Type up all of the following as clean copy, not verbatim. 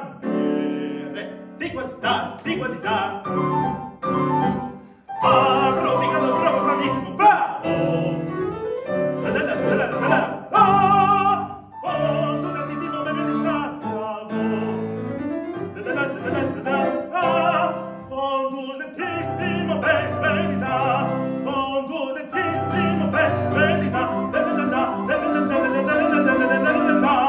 bandiere di qualità, di qualità. Bravo, bravo, bravo, bravissimo, bravo! La la la la la la la. Oh, tu tantissimo benvenuta, bravo! La la la la la la la. Oh, tu tantissimo benvenuta, oh, tu tantissimo benvenuta, la la la la la la la la la la la la la.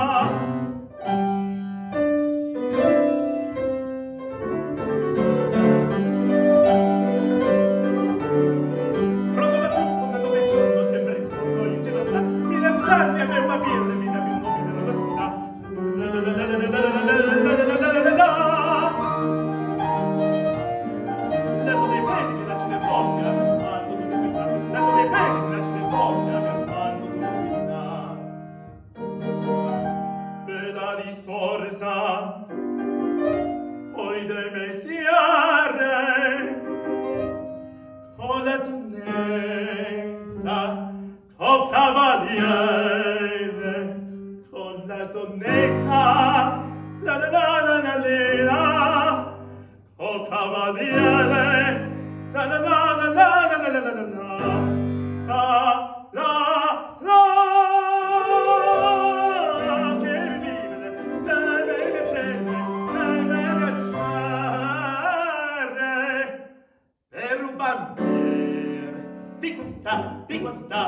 Poi del mestiere con la donnetta, col cavaliere, con la donnetta, la la la la la la, col cavaliere, la la la la la la la la la la la. Che vive la bella cena, la bella cena, per un bandiere di qualità, di qualità.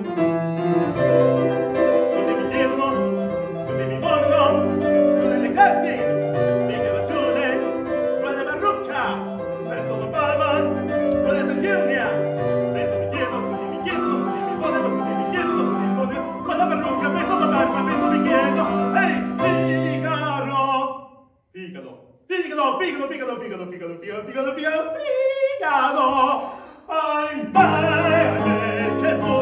Tutti mi chiedono, tutti mi vogliono, tutte le carte, mica ragione, quella parrucca, per solo barba, quella sanguigna. Adesso mi chiedono, tutti mi chiedono, tutti mi vogliono, tutti mi chiedono, tutti mi vogliono, quella parrucca, per solo barba, adesso mi chiedono. Ehi, Figaro! Figaro! Figaro, Figaro, Figaro, Figaro, Figaro, Figaro, Figaro, Figaro, Figaro! Ai bene che